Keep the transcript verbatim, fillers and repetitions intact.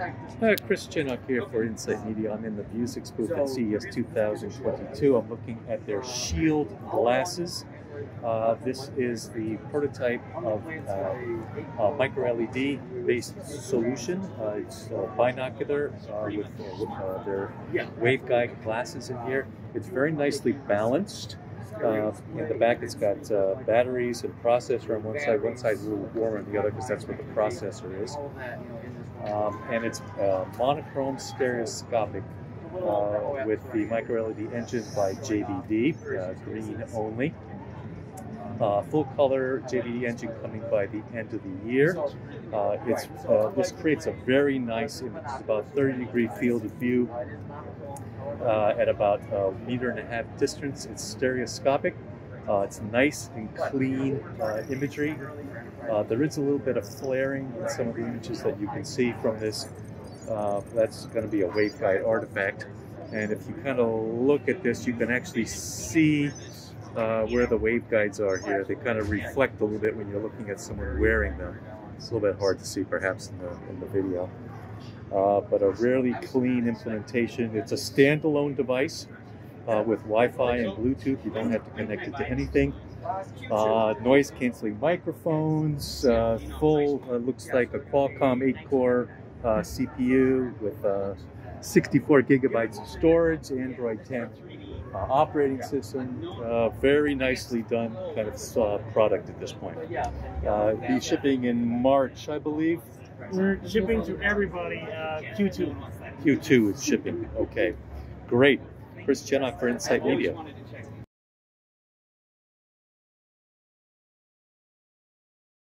Uh, Chris Chinnock here for Insight Media. I'm in the Vuzix booth at C E S two thousand twenty-two. I'm looking at their Shield glasses. Uh, this is the prototype of uh, a micro L E D based solution. Uh, it's uh, binocular uh, with, uh, with uh, their Waveguide glasses in here. It's very nicely balanced. Uh, in the back, it's got uh, batteries and processor on one side. One side's a little warmer on the other because that's where the processor is. Um, and it's uh, monochrome stereoscopic uh, with the micro L E D engine by J B D, uh, green only. Uh, full color J B D engine coming by the end of the year. Uh, it's uh, this creates a very nice image. It's about thirty degree field of view uh, at about a meter and a half distance. It's stereoscopic. Uh, it's nice and clean uh, imagery. Uh, there is a little bit of flaring in some of the images that you can see from this. Uh, that's going to be a waveguide artifact. And if you kind of look at this, you can actually see uh, where the waveguides are here. They kind of reflect a little bit when you're looking at someone wearing them. It's a little bit hard to see perhaps in the, in the video. Uh, but a really clean implementation. It's a standalone device uh, with Wi-Fi and Bluetooth. You don't have to connect it to anything. Uh, noise canceling microphones, uh, full, uh, looks like a Qualcomm eight core uh, C P U with uh, sixty-four gigabytes of storage, Android ten uh, operating system. Uh, very nicely done kind of uh, product at this point. Uh, be shipping in March, I believe. We're shipping to everybody uh, Q two. Q two is shipping. Okay, great. Chris Chinnock for Insight Media.